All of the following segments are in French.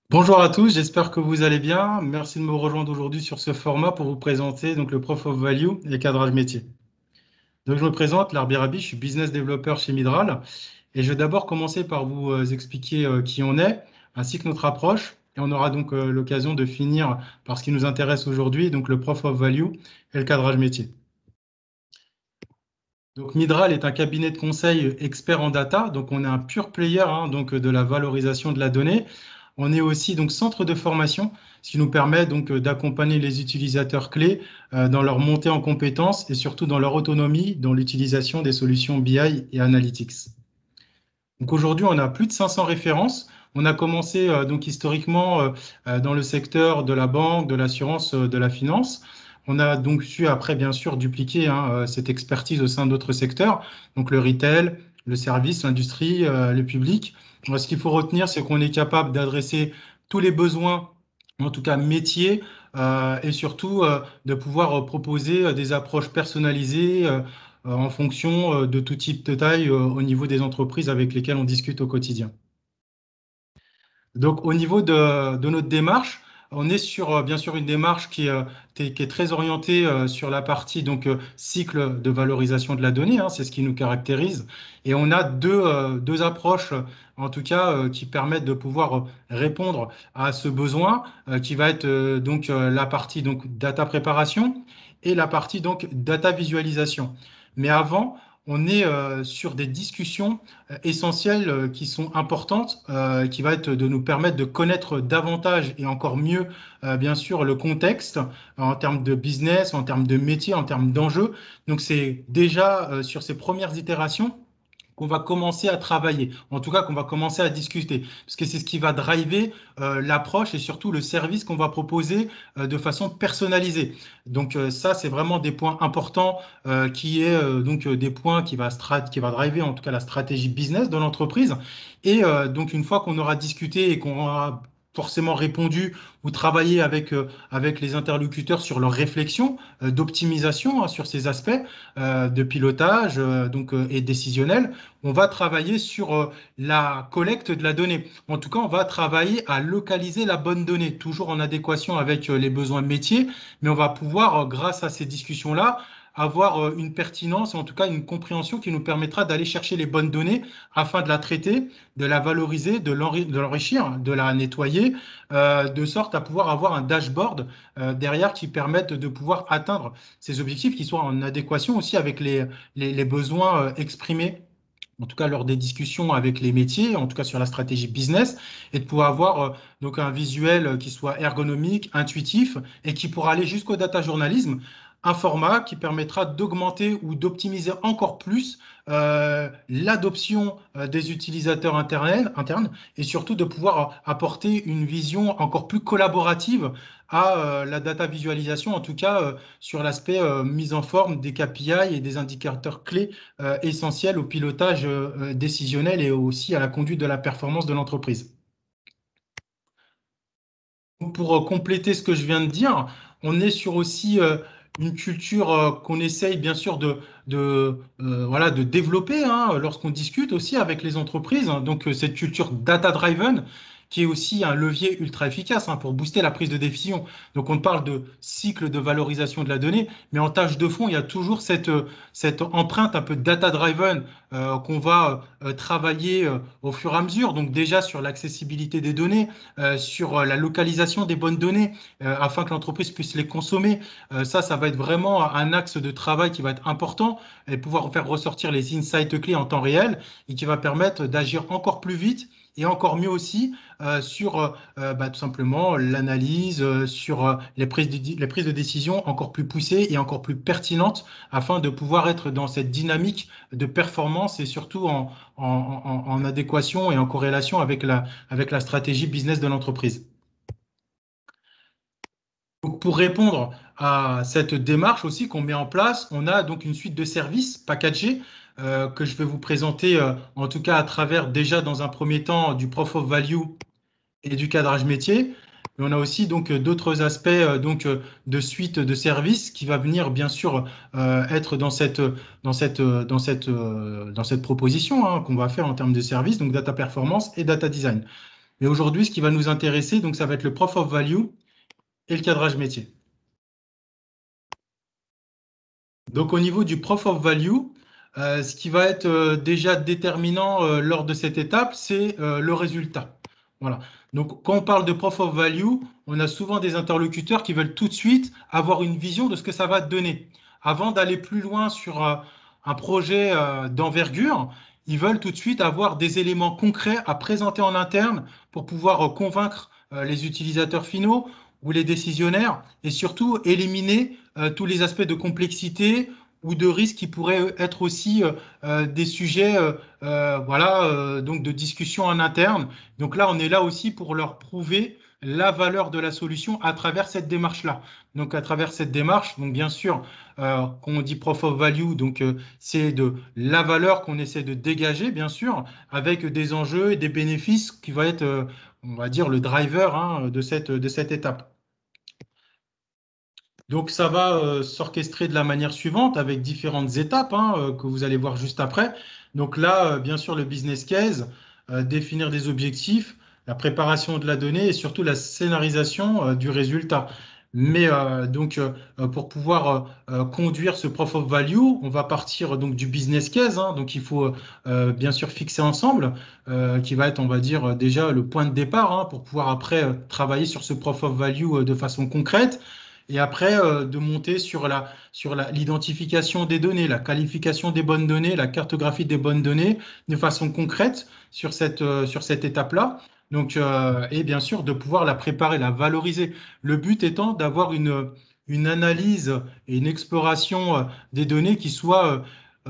Bonjour à tous, j'espère que vous allez bien. Merci de me rejoindre aujourd'hui sur ce format pour vous présenter donc le Proof of Value et le cadrage métier. Donc je me présente, Larbi Rabi, je suis business developer chez Midral et je vais d'abord commencer par vous expliquer qui on est ainsi que notre approche et on aura donc l'occasion de finir par ce qui nous intéresse aujourd'hui, donc le Proof of Value et le cadrage métier. Donc Midral est un cabinet de conseil expert en data, donc on est un pure player donc de la valorisation de la donnée. On est aussi donc centre de formation, ce qui nous permet donc d'accompagner les utilisateurs clés dans leur montée en compétences et surtout dans leur autonomie dans l'utilisation des solutions BI et Analytics. Donc aujourd'hui, on a plus de 500 références. On a commencé donc historiquement dans le secteur de la banque, de l'assurance, de la finance. On a donc su après, bien sûr, dupliquer cette expertise au sein d'autres secteurs, donc le retail, le service, l'industrie, le public. Ce qu'il faut retenir, c'est qu'on est capable d'adresser tous les besoins, en tout cas métiers, et surtout de pouvoir proposer des approches personnalisées en fonction de tout type de taille au niveau des entreprises avec lesquelles on discute au quotidien. Donc, au niveau de notre démarche, on est sur bien sûr une démarche qui est très orientée sur la partie donc cycle de valorisation de la donnée, c'est ce qui nous caractérise. Et on a deux approches, en tout cas, qui permettent de pouvoir répondre à ce besoin, qui va être la partie donc data préparation et la partie donc data visualisation. Mais avant, on est sur des discussions essentielles qui sont importantes, qui va être de nous permettre de connaître davantage et encore mieux, bien sûr, le contexte en termes de business, en termes de métier, en termes d'enjeux. Donc, c'est déjà sur ces premières itérations qu'on va commencer à travailler, en tout cas qu'on va commencer à discuter, parce que c'est ce qui va driver l'approche et surtout le service qu'on va proposer de façon personnalisée. Donc ça, c'est vraiment des points importants qui est donc des points qui va driver en tout cas la stratégie business de l'entreprise. Et donc une fois qu'on aura discuté et qu'on aura forcément répondu ou travaillé avec les interlocuteurs sur leurs réflexions d'optimisation sur ces aspects de pilotage et décisionnel, on va travailler sur la collecte de la donnée. En tout cas, on va travailler à localiser la bonne donnée, toujours en adéquation avec les besoins métiers, mais on va pouvoir, grâce à ces discussions-là, avoir une pertinence, en tout cas une compréhension qui nous permettra d'aller chercher les bonnes données afin de la traiter, de la valoriser, de l'enrichir, de la nettoyer, de sorte à pouvoir avoir un dashboard derrière qui permette de pouvoir atteindre ces objectifs qui soient en adéquation aussi avec les besoins exprimés en tout cas lors des discussions avec les métiers, en tout cas sur la stratégie business, et de pouvoir avoir donc un visuel qui soit ergonomique, intuitif, et qui pourra aller jusqu'au data journalisme, un format qui permettra d'augmenter ou d'optimiser encore plus l'adoption des utilisateurs internes et surtout de pouvoir apporter une vision encore plus collaborative à la data visualisation, en tout cas sur l'aspect mise en forme des KPI et des indicateurs clés essentiel au pilotage décisionnel et aussi à la conduite de la performance de l'entreprise. Pour compléter ce que je viens de dire, on est sur aussi une culture qu'on essaye bien sûr voilà, de développer lorsqu'on discute aussi avec les entreprises. Donc cette culture data-driven qui est aussi un levier ultra efficace pour booster la prise de décision. Donc on parle de cycle de valorisation de la donnée, mais en tâche de fond, il y a toujours cette empreinte un peu data-driven qu'on va travailler au fur et à mesure. Donc déjà sur l'accessibilité des données, sur la localisation des bonnes données afin que l'entreprise puisse les consommer. Ça va être vraiment un axe de travail qui va être important et pouvoir faire ressortir les insights clés en temps réel et qui va permettre d'agir encore plus vite et encore mieux aussi sur tout simplement l'analyse, sur les prises de décision encore plus poussées et encore plus pertinentes afin de pouvoir être dans cette dynamique de performance et surtout en adéquation et en corrélation avec la stratégie business de l'entreprise. Donc, pour répondre à cette démarche aussi qu'on met en place, on a donc une suite de services packagés que je vais vous présenter en tout cas à travers déjà dans un premier temps du Proof of Value et du cadrage métier. Mais on a aussi donc d'autres aspects de suite de services qui va venir bien sûr être dans cette proposition qu'on va faire en termes de services, donc data performance et data design. Mais aujourd'hui, ce qui va nous intéresser, donc ça va être le proof of value et le cadrage métier. Donc au niveau du proof of value, ce qui va être déjà déterminant lors de cette étape, c'est le résultat. Voilà. Donc quand on parle de proof of value, on a souvent des interlocuteurs qui veulent tout de suite avoir une vision de ce que ça va donner. Avant d'aller plus loin sur un projet d'envergure, ils veulent tout de suite avoir des éléments concrets à présenter en interne pour pouvoir convaincre les utilisateurs finaux ou les décisionnaires et surtout éliminer tous les aspects de complexité ou de risques qui pourraient être aussi des sujets voilà, donc de discussion en interne. Donc là, on est là aussi pour leur prouver la valeur de la solution à travers cette démarche-là. Donc à travers cette démarche, donc bien sûr, quand on dit proof of value, donc c'est de la valeur qu'on essaie de dégager, bien sûr, avec des enjeux et des bénéfices qui va être, on va dire, le driver hein, de cette étape. Donc ça va s'orchestrer de la manière suivante avec différentes étapes hein, que vous allez voir juste après. Donc là, bien sûr, le business case, définir des objectifs, la préparation de la donnée et surtout la scénarisation du résultat. Mais pour pouvoir conduire ce proof of value, on va partir donc du business case. Hein, donc il faut bien sûr fixer ensemble, qui va être, on va dire, déjà le point de départ hein, pour pouvoir après travailler sur ce proof of value de façon concrète et après de monter sur l'identification des données, la qualification des bonnes données, la cartographie des bonnes données de façon concrète sur cette étape-là. Donc, et bien sûr, de pouvoir la préparer, la valoriser. Le but étant d'avoir une analyse et une exploration des données qui soit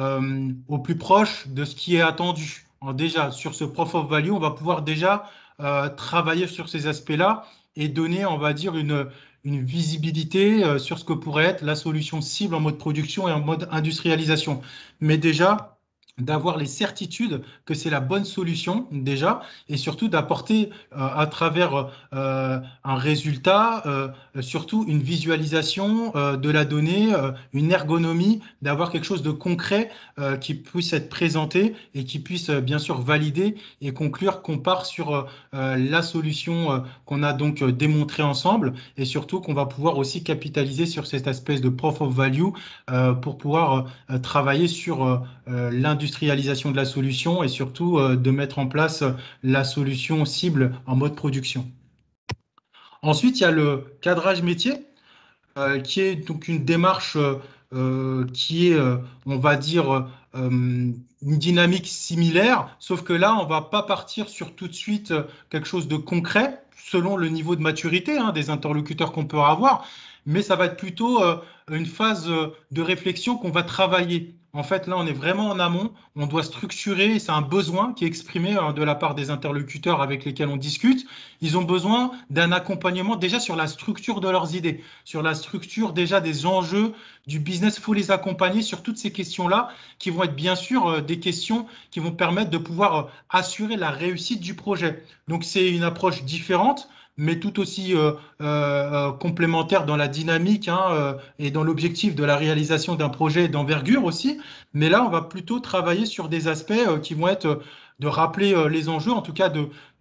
au plus proche de ce qui est attendu. Alors déjà, sur ce proof of value, on va pouvoir déjà travailler sur ces aspects-là et donner, on va dire, une visibilité sur ce que pourrait être la solution cible en mode production et en mode industrialisation. Mais déjà, d'avoir les certitudes que c'est la bonne solution déjà, et surtout d'apporter à travers un résultat, surtout une visualisation de la donnée, une ergonomie, d'avoir quelque chose de concret qui puisse être présenté et qui puisse bien sûr valider et conclure qu'on part sur la solution qu'on a donc démontrée ensemble et surtout qu'on va pouvoir aussi capitaliser sur cette espèce de proof of value pour pouvoir travailler sur l'industrialisation de la solution et surtout de mettre en place la solution cible en mode production. Ensuite, il y a le cadrage métier qui est donc une démarche qui est, on va dire, une dynamique similaire, sauf que là, on va pas partir sur tout de suite quelque chose de concret selon le niveau de maturité hein, des interlocuteurs qu'on peut avoir, mais ça va être plutôt une phase de réflexion qu'on va travailler. En fait, là, on est vraiment en amont, on doit structurer, c'est un besoin qui est exprimé de la part des interlocuteurs avec lesquels on discute. Ils ont besoin d'un accompagnement déjà sur la structure de leurs idées, sur la structure déjà des enjeux du business. Il faut les accompagner sur toutes ces questions-là qui vont être bien sûr des questions qui vont permettre de pouvoir assurer la réussite du projet. Donc c'est une approche différente mais tout aussi complémentaire dans la dynamique hein, et dans l'objectif de la réalisation d'un projet d'envergure aussi. Mais là, on va plutôt travailler sur des aspects qui vont être de rappeler les enjeux, en tout cas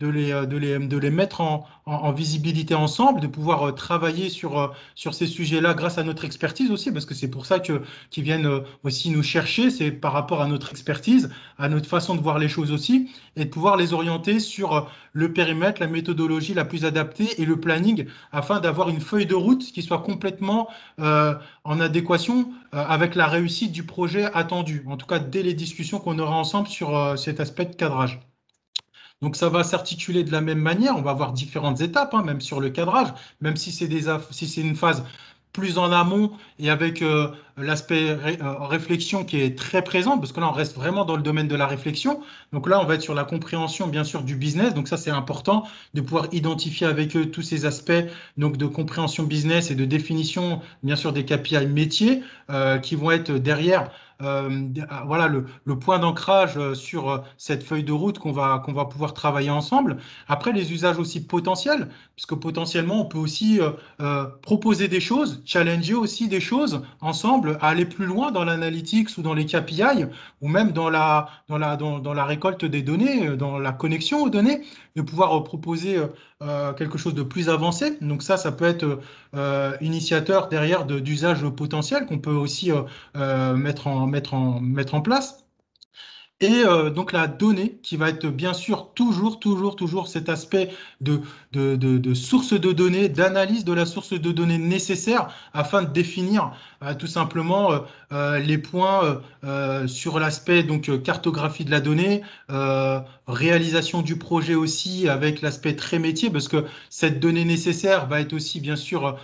de les mettre en visibilité ensemble, de pouvoir travailler sur ces sujets-là grâce à notre expertise aussi, parce que c'est pour ça qu'ils viennent aussi nous chercher, c'est par rapport à notre expertise, à notre façon de voir les choses aussi, et de pouvoir les orienter sur le périmètre, la méthodologie la plus adaptée et le planning, afin d'avoir une feuille de route qui soit complètement en adéquation avec la réussite du projet attendu, en tout cas dès les discussions qu'on aura ensemble sur cet aspect de cadrage. Donc ça va s'articuler de la même manière, on va avoir différentes étapes, hein, même sur le cadrage, même si si c'est une phase plus en amont et avec l'aspect réflexion qui est très présent, parce que là on reste vraiment dans le domaine de la réflexion. Donc là on va être sur la compréhension bien sûr du business, donc ça c'est important de pouvoir identifier avec eux tous ces aspects donc de compréhension business et de définition bien sûr des KPI métiers qui vont être derrière voilà le point d'ancrage sur cette feuille de route qu'on va pouvoir travailler ensemble. Après, les usages aussi potentiels, puisque potentiellement, on peut aussi proposer des choses, challenger aussi des choses ensemble, aller plus loin dans l'analytics ou dans les KPI, ou même dans la récolte des données, dans la connexion aux données, de pouvoir proposer quelque chose de plus avancé. Donc ça peut être initiateur derrière d'usages potentiels qu'on peut aussi mettre en place. Et donc la donnée qui va être bien sûr toujours cet aspect de source de données, d'analyse de la source de données nécessaire afin de définir tout simplement les points sur l'aspect donc cartographie de la donnée, réalisation du projet aussi avec l'aspect très métier parce que cette donnée nécessaire va être aussi bien sûr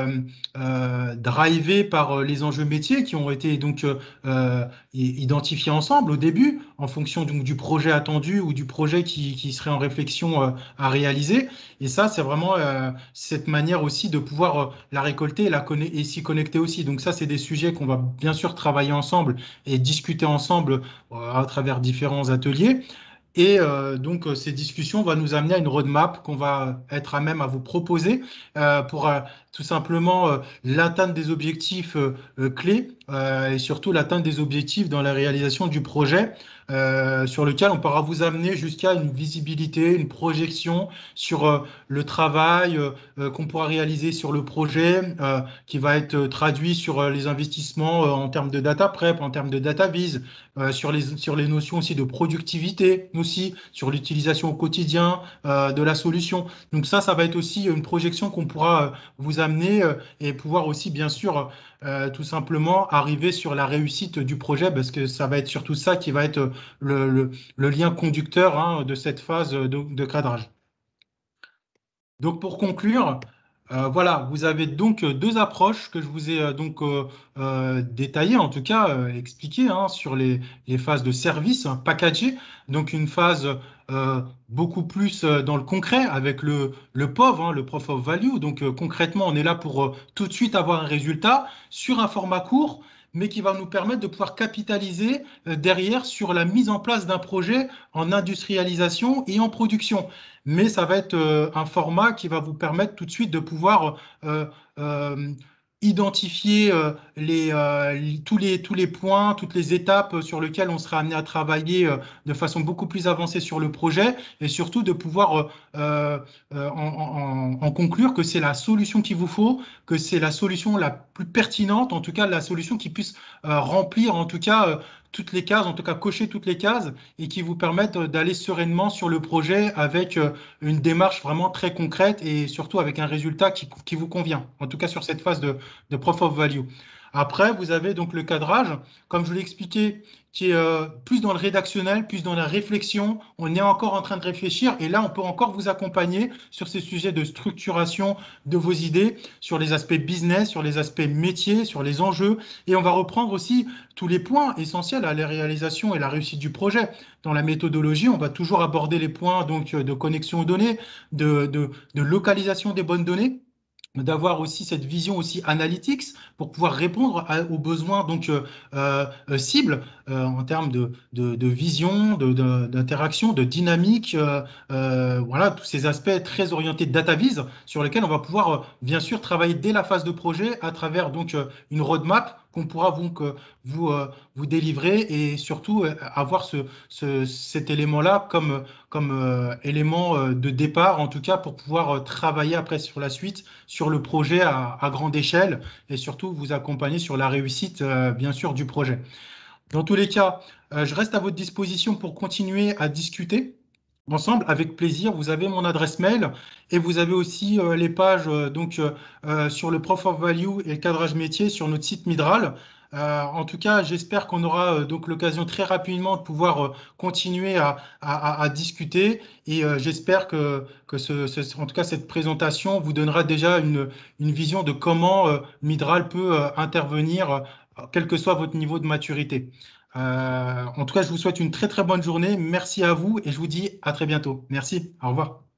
drivée par les enjeux métiers qui ont été donc identifiés ensemble au début en fonction donc, du projet attendu ou du projet qui serait en réflexion à réaliser. Et ça, c'est vraiment cette manière aussi de pouvoir la récolter et s'y connecter aussi. Donc ça, c'est des sujets qu'on va bien sûr travailler ensemble et discuter ensemble à travers différents ateliers. Et donc, ces discussions vont nous amener à une roadmap qu'on va être à même à vous proposer pour tout simplement l'atteinte des objectifs clés et surtout l'atteinte des objectifs dans la réalisation du projet sur lequel on pourra vous amener jusqu'à une visibilité, une projection sur le travail qu'on pourra réaliser sur le projet qui va être traduit sur les investissements en termes de data prep, en termes de data vise, sur les notions aussi de productivité, aussi sur l'utilisation au quotidien de la solution. Donc ça va être aussi une projection qu'on pourra vous amener et pouvoir aussi, bien sûr, tout simplement arriver sur la réussite du projet, parce que ça va être surtout ça qui va être le lien conducteur hein, de cette phase de cadrage. Donc pour conclure, voilà, vous avez donc deux approches que je vous ai donc détaillées, en tout cas expliquées hein, sur les phases de service hein, packagées. Donc une phase beaucoup plus dans le concret avec le POV, hein, le Proof of Value. Donc concrètement, on est là pour tout de suite avoir un résultat sur un format court, mais qui va nous permettre de pouvoir capitaliser derrière sur la mise en place d'un projet en industrialisation et en production, mais ça va être un format qui va vous permettre tout de suite de pouvoir euh, identifier tous les points, toutes les étapes sur lesquelles on sera amené à travailler de façon beaucoup plus avancée sur le projet et surtout de pouvoir en conclure que c'est la solution qu'il vous faut, que c'est la solution la plus pertinente, en tout cas la solution qui puisse remplir en tout cas toutes les cases, en tout cas cocher toutes les cases et qui vous permettent d'aller sereinement sur le projet avec une démarche vraiment très concrète et surtout avec un résultat qui vous convient, en tout cas sur cette phase de Proof of Value. Après, vous avez donc le cadrage, comme je l'ai expliqué, qui est plus dans le rédactionnel, plus dans la réflexion. On est encore en train de réfléchir et là, on peut encore vous accompagner sur ces sujets de structuration de vos idées, sur les aspects business, sur les aspects métiers, sur les enjeux. Et on va reprendre aussi tous les points essentiels à la réalisation et la réussite du projet. Dans la méthodologie, on va toujours aborder les points donc, de connexion aux données, de localisation des bonnes données, d'avoir aussi cette vision aussi analytics pour pouvoir répondre aux besoins donc cibles en termes de vision, d'interaction, de dynamique, voilà tous ces aspects très orientés de data vise sur lesquels on va pouvoir bien sûr travailler dès la phase de projet à travers donc une roadmap qu'on pourra donc vous délivrer et surtout avoir cet élément-là comme élément de départ en tout cas pour pouvoir travailler après sur la suite sur le projet à grande échelle et surtout vous accompagner sur la réussite, bien sûr, du projet. Dans tous les cas, je reste à votre disposition pour continuer à discuter ensemble avec plaisir. Vous avez mon adresse mail et vous avez aussi les pages donc, sur le Proof of Value et le cadrage métier sur notre site Midral. En tout cas, j'espère qu'on aura donc l'occasion très rapidement de pouvoir continuer à discuter et j'espère que en tout cas cette présentation vous donnera déjà une vision de comment Midral peut intervenir, quel que soit votre niveau de maturité. En tout cas, je vous souhaite une très très bonne journée. Merci à vous et je vous dis à très bientôt. Merci. Au revoir.